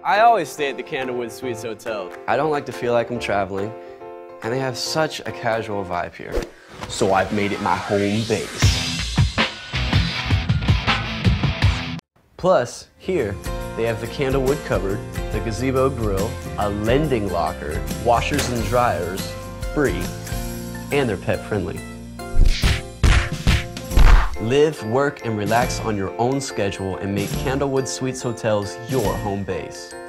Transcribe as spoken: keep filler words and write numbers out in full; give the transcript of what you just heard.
I always stay at the Candlewood Suites Hotel. I don't like to feel like I'm traveling, and they have such a casual vibe here. So I've made it my home base. Plus, here, they have the Candlewood cupboard, the gazebo grill, a lending locker, washers and dryers, free, and they're pet friendly. Live, work, and relax on your own schedule and make Candlewood Suites Hotels your home base.